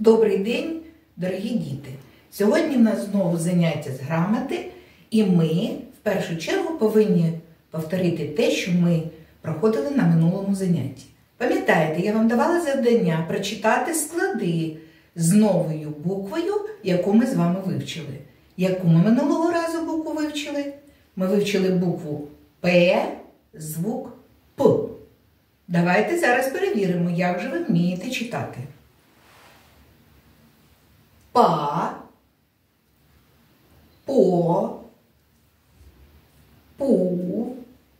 Добрий день, дорогі діти! Сьогодні в нас знову заняття з грамоти, і ми в першу чергу повинні повторити те, що ми проходили на минулому занятті. Пам'ятаєте, я вам давала завдання прочитати склади з новою буквою, яку ми з вами вивчили. Яку ми минулого разу букву вивчили? Ми вивчили букву П, звук П. Давайте зараз перевіримо, як же ви вмієте читати. Па, по, пу,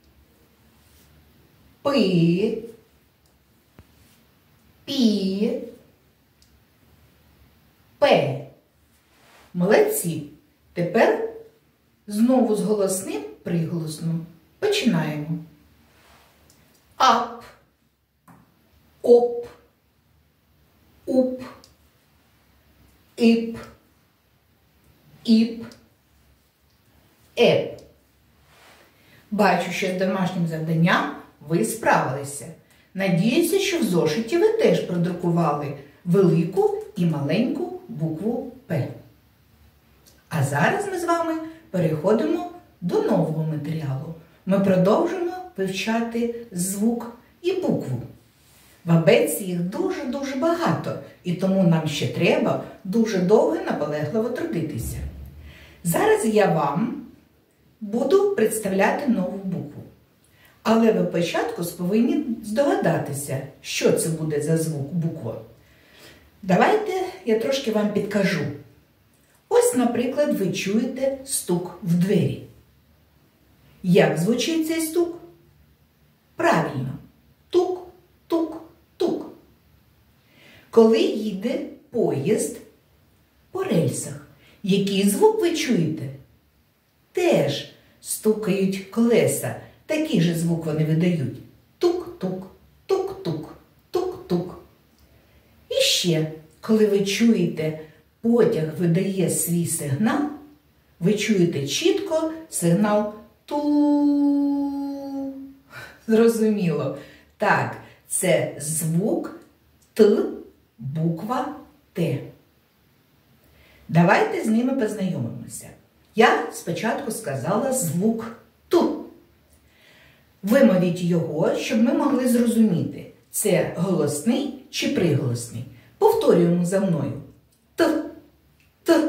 пи, пі, пе. Молодці! Тепер знову з голосним приголосним. Починаємо. Ап, оп, уп, іп, іп, еп. Бачу, що з домашнім завданням ви справилися. Надіюся, що в зошиті ви теж продрукували велику і маленьку букву П. А зараз ми з вами переходимо до нового матеріалу. Ми продовжуємо вивчати звук і букву. В абетці їх дуже-дуже багато, і тому нам ще треба дуже довго і наполегливо трудитися. Зараз я вам буду представляти нову букву. Але ви спочатку повинні здогадатися, що це буде за звук, буква. Давайте я трошки вам підкажу. Ось, наприклад, ви чуєте стук в двері. Як звучить цей стук? Правильно. Тук, тук, тук. Коли їде поїзд по рельсах, який звук ви чуєте? Теж стукають колеса. Такий же звук вони видають. Тук-тук, тук-тук, тук-тук. І ще, коли ви чуєте, потяг видає свій сигнал, ви чуєте чітко сигнал ту. Зрозуміло. Так, це звук Т, буква Т. Давайте з ними познайомимося. Я спочатку сказала звук Ту. Вимовіть його, щоб ми могли зрозуміти, це голосний чи приголосний. Повторюємо за мною. Т, Т.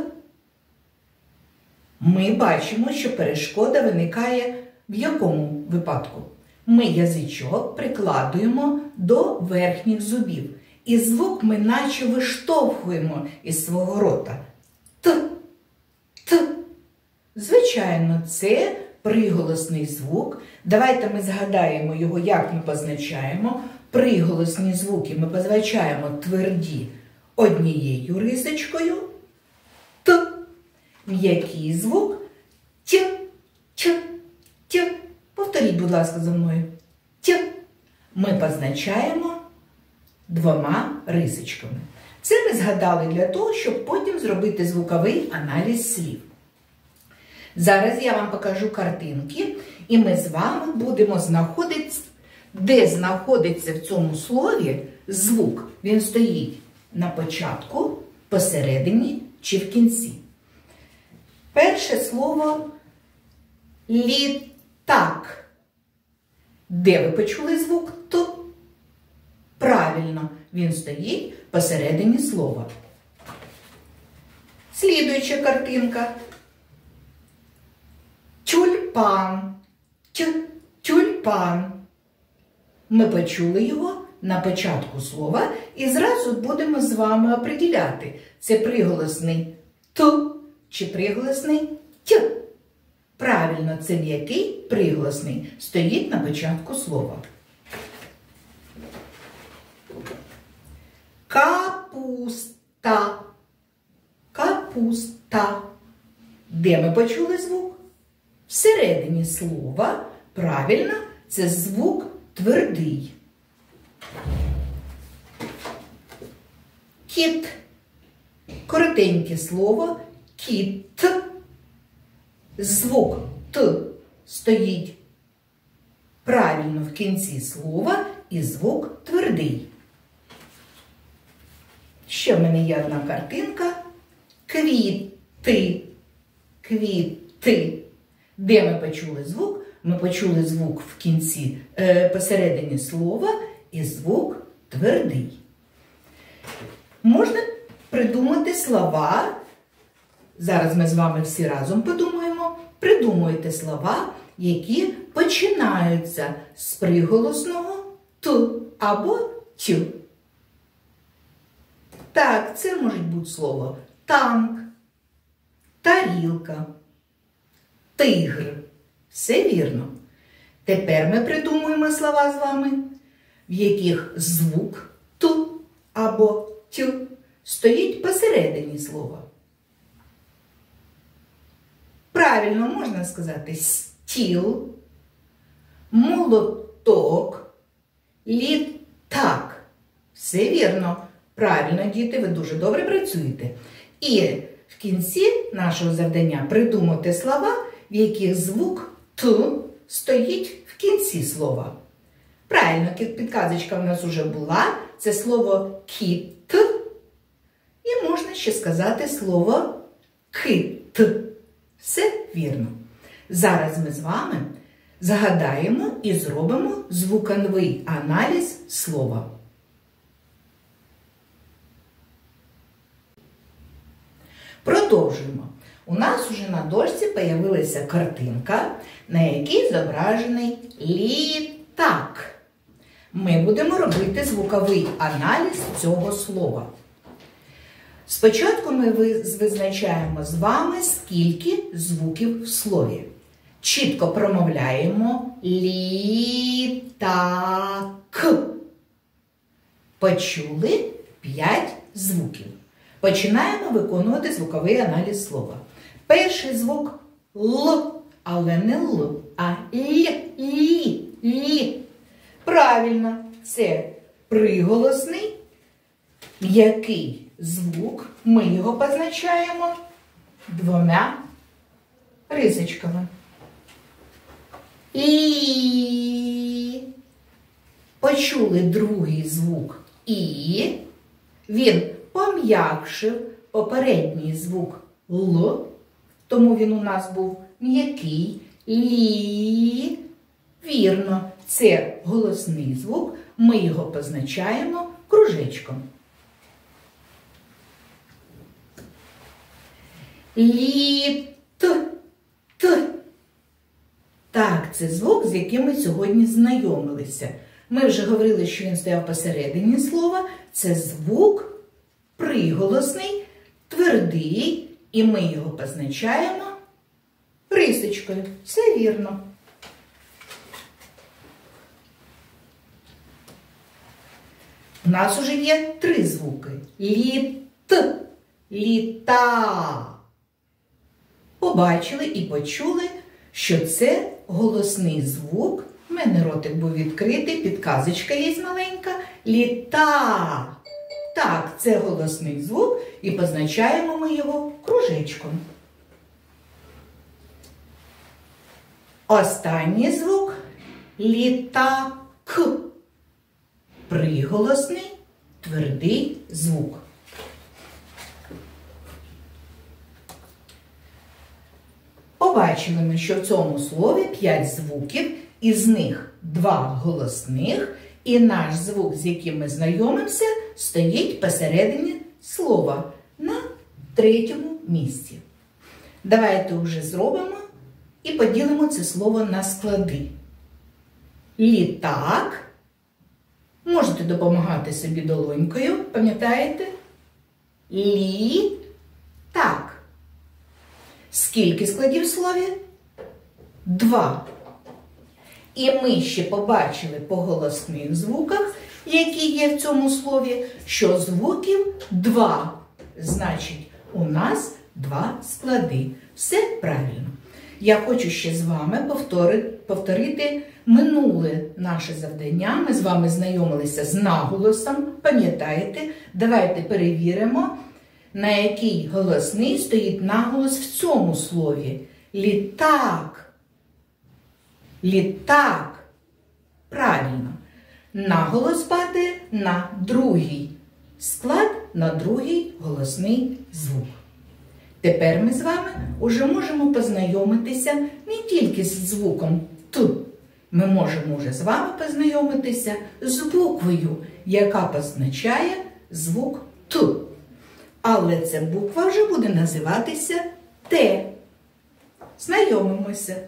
Ми бачимо, що перешкода виникає в якому випадку? Ми язичок прикладуємо до верхніх зубів. І звук ми наче виштовхуємо із свого рота. Т, Т. Звичайно, це приголосний звук. Давайте ми згадаємо його, як ми позначаємо. Приголосні звуки ми позначаємо тверді однією рисочкою. Т. М'який звук Т, Т, Т. Повторіть, будь ласка, за мною. Т. Ми позначаємо двома рисочками. Це ми згадали для того, щоб потім зробити звуковий аналіз слів. Зараз я вам покажу картинки, і ми з вами будемо знаходити, де знаходиться в цьому слові звук. Він стоїть на початку, посередині чи в кінці. Перше слово літак. Де ви почули звук Т? Правильно, він стоїть посередині слова. Слідуюча картинка. Тюльпан. Тюльпан. Ми почули його на початку слова і зразу будемо з вами определяти, це приголосний Т чи приголосний Т. Правильно, це м'який приголосний стоїть на початку слова. Капуста. Капуста. Де ми почули звук? Всередині слова. Правильно, це звук твердий. Кіт. Коротеньке слово кіт. Звук Т стоїть правильно в кінці слова і звук твердий. Ще в мене є одна картинка. Квіти. Квіти. Де ми почули звук? Ми почули звук в кінці, посередині слова, і звук твердий. Можна придумати слова. Зараз ми з вами всі разом подумаємо. Придумуйте слова, які починаються з приголосного «т» або «тю». Так, це може бути слово танк, тарілка, тигр. Все вірно. Тепер ми придумуємо слова з вами, в яких звук «т» або «тю» стоїть посередині слова. Правильно можна сказати стіл, молоток, літак. Все вірно. Правильно, діти, ви дуже добре працюєте. І в кінці нашого завдання придумати слова, в яких звук «т» стоїть в кінці слова. Правильно, підказочка в нас вже була. Це слово «кіт». І можна ще сказати слово «кит». Все вірно. Зараз ми з вами згадаємо і зробимо звуковий аналіз слова. Продовжуємо. У нас уже на дошці з'явилася картинка, на якій зображений літак. Ми будемо робити звуковий аналіз цього слова. Спочатку ми визначаємо з вами, скільки звуків в слові. Чітко промовляємо літак. Почули 5 звуків. Починаємо виконувати звуковий аналіз слова. Перший звук Л, але не Л, а Лі. Правильно, це приголосний, м'який звук. Ми його позначаємо 2 рисочками. І. Почули другий звук І. Він пом'якшив попередній звук Л, тому він у нас був м'який. Лі. Вірно, це голосний звук, ми його позначаємо кружечком. Літ. Так, це звук, з яким ми сьогодні знайомилися. Ми вже говорили, що він стояв посередині слова. Це звук приголосний, твердий, і ми його позначаємо рисочкою. Все вірно. У нас уже є 3 звуки. Літ, літа. Побачили і почули, що це голосний звук. У мене ротик був відкритий, підказочка є маленька. Літа. Так, це голосний звук, і позначаємо ми його кружечком. Останній звук літак. Приголосний, твердий звук. Побачили ми, що в цьому слові 5 звуків, із них 2 голосних, і наш звук, з яким ми знайомимося, стоїть посередині слова на 3-му місці. Давайте вже зробимо і поділимо це слово на склади. Літак. Можете допомагати собі долонькою, пам'ятаєте? Літак. Скільки складів в слові? 2. І ми ще побачили по голосних звуках, які є в цьому слові, що звуків 2. Значить, у нас 2 склади. Все правильно. Я хочу ще з вами повторити минуле наше завдання. Ми з вами знайомилися з наголосом. Пам'ятаєте? Давайте перевіримо, на який голосний стоїть наголос в цьому слові. Літак. Літак. Правильно. Наголос падає на другий склад на другий голосний звук. Тепер ми з вами уже можемо познайомитися не тільки з звуком Т. Ми можемо вже з вами познайомитися з буквою, яка позначає звук Т. Але ця буква вже буде називатися Т. Знайомимося.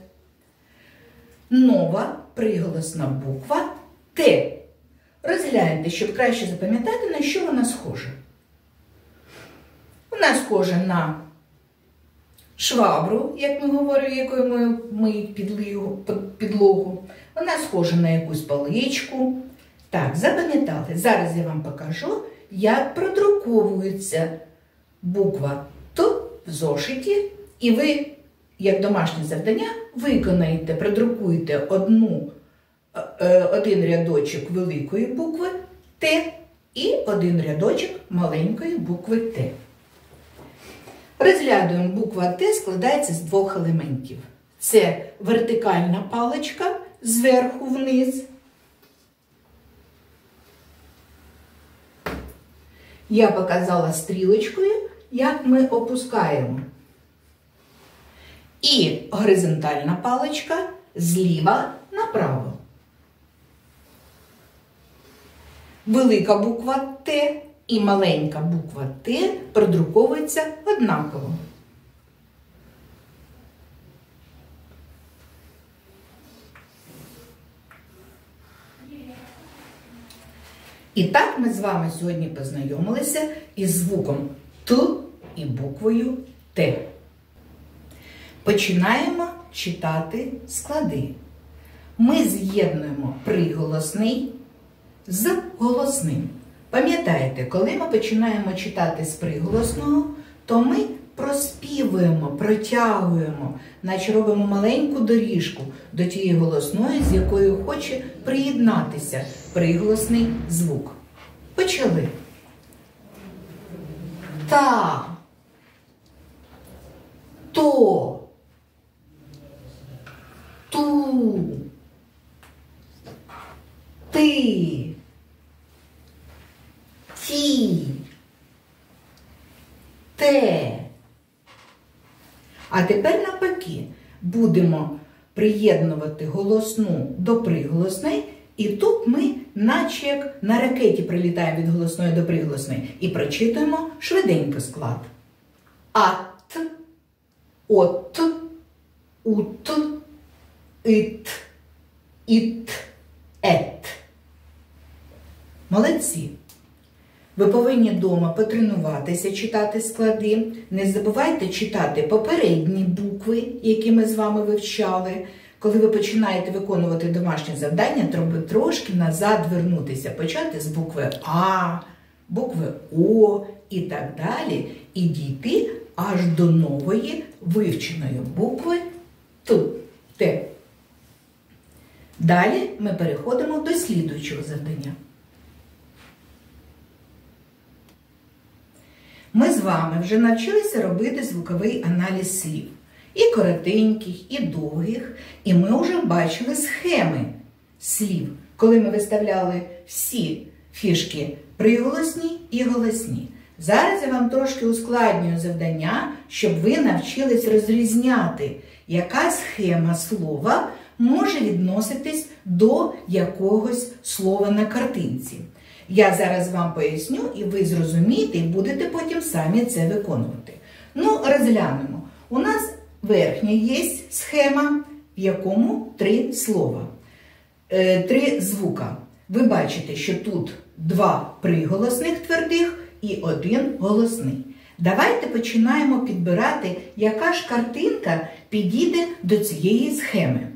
Нова приголосна буква Т. Розгляньте, щоб краще запам'ятати, на що вона схожа. Вона схожа на швабру, як ми говоримо, якою миють підлогу. Вона схожа на якусь паличку. Так, запам'ятали. Зараз я вам покажу, як продруковується буква Т в зошиті. І ви, як домашнє завдання, виконаєте, продрукуєте один рядочок великої букви Т і один рядочок маленької букви Т. Розглядуємо, буква Т складається з двох елементів. Це вертикальна паличка зверху вниз. Я показала стрілочкою, як ми опускаємо. І горизонтальна паличка зліва направо. Велика буква Т і маленька буква Т продруковуються однаково. І так ми з вами сьогодні познайомилися із звуком Т і буквою Т. Починаємо читати склади. Ми з'єднуємо приголосний з голосним. Пам'ятаєте, коли ми починаємо читати з приголосного, то ми проспівуємо, протягуємо, наче робимо маленьку доріжку до тієї голосної, з якою хоче приєднатися приголосний звук. Почали. Та, то, ту, ти, ті, те. А тепер навпаки, будемо приєднувати голосну до приголосної, і тут ми, наче як на ракеті, прилітаємо від голосної до приголосної і прочитуємо швиденько склад. Ат, от, ут, ит, іт, ет. Молодці! Ви повинні вдома потренуватися читати склади. Не забувайте читати попередні букви, які ми з вами вивчали. Коли ви починаєте виконувати домашнє завдання, треба трошки назад вернутися. Почати з букви А, букви О і так далі. І дійти аж до нової вивченої букви Т. Далі ми переходимо до слідуючого завдання. Ми з вами вже навчилися робити звуковий аналіз слів. І коротеньких, і довгих. І ми вже бачили схеми слів, коли ми виставляли всі фішки приголосні і голосні. Зараз я вам трошки ускладнюю завдання, щоб ви навчились розрізняти, яка схема слова може відноситись до якогось слова на картинці. Я зараз вам поясню, і ви зрозумієте, і будете потім самі це виконувати. Ну, розглянемо. У нас верхня є схема, в якому 3 слова, 3 звука. Ви бачите, що тут 2 приголосних твердих і 1 голосний. Давайте починаємо підбирати, яка ж картинка підійде до цієї схеми.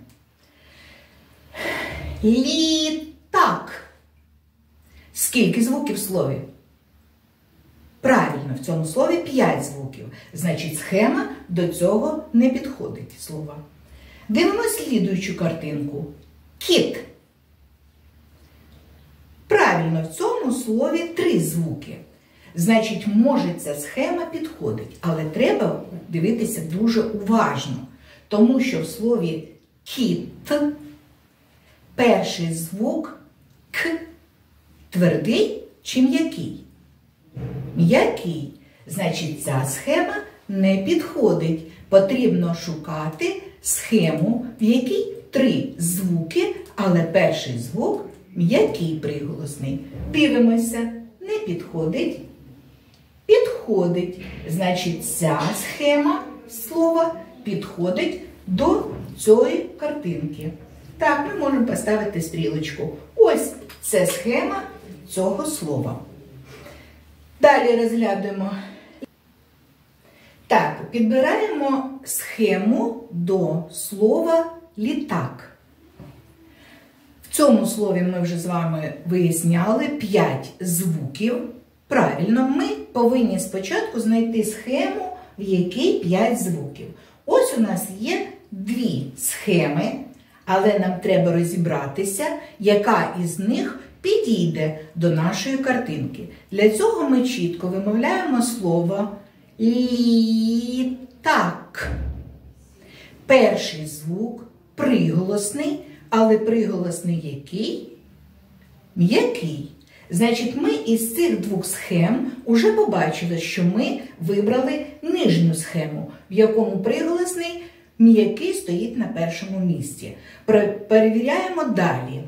Літак. Скільки звуків в слові? Правильно, в цьому слові 5 звуків. Значить, схема до цього не підходить слова. Дивимося слідуючу картинку. Кіт. Правильно, в цьому слові 3 звуки. Значить, може ця схема підходить, але треба дивитися дуже уважно. Тому що в слові кіт перший звук К твердий чи м'який? М'який. Значить, ця схема не підходить. Потрібно шукати схему, в якій 3 звуки, але перший звук м'який приголосний. Дивимося. Не підходить. Підходить. Значить, ця схема слова підходить до цієї картинки. Так, ми можемо поставити стрілочку. Ось це схема цього слова. Далі розглянемо. Так, підбираємо схему до слова літак. В цьому слові ми вже з вами виясняли 5 звуків. Правильно, ми повинні спочатку знайти схему, в якій 5 звуків. Ось у нас є 2 схеми, але нам треба розібратися, яка із них підійде до нашої картинки. Для цього ми чітко вимовляємо слово літак. Перший звук приголосний, але приголосний який? М'який. Значить, ми із цих 2 схем уже побачили, що ми вибрали нижню схему, в якому приголосний м'який стоїть на першому місці. Перевіряємо далі.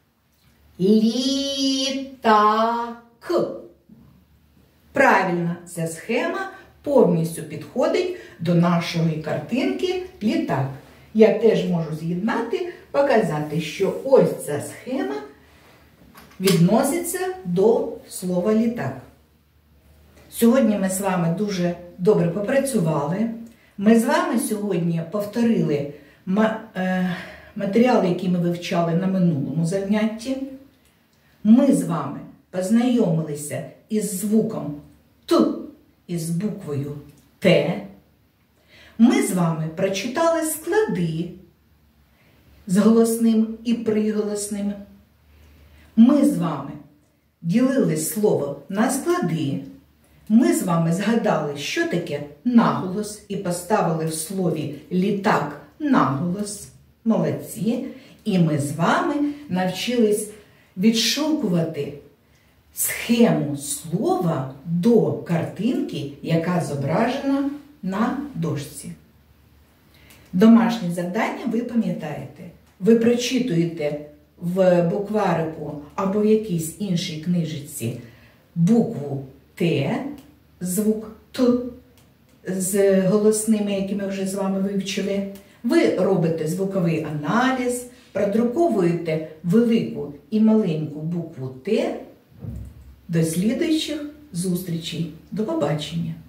Літак. Правильно, ця схема повністю підходить до нашої картинки літак. Я теж можу з'єднати, показати, що ось ця схема відноситься до слова літак. Сьогодні ми з вами дуже добре попрацювали. Ми з вами сьогодні повторили матеріали, які ми вивчали на минулому занятті. Ми з вами познайомилися із звуком Т і з буквою Т. Ми з вами прочитали склади з голосним і приголосним. Ми з вами ділили слово на склади. Ми з вами згадали, що таке наголос, і поставили в слові літак наголос. Молодці. І ми з вами навчились відшукувати схему слова до картинки, яка зображена на дошці. Домашнє завдання ви пам'ятаєте. Ви прочитуєте в букварику або в якійсь іншій книжці букву Т, звук Т з голосними, які ми вже з вами вивчили. Ви робите звуковий аналіз, продруковуєте велику і маленьку букву Т. До слідуючих зустрічей. До побачення!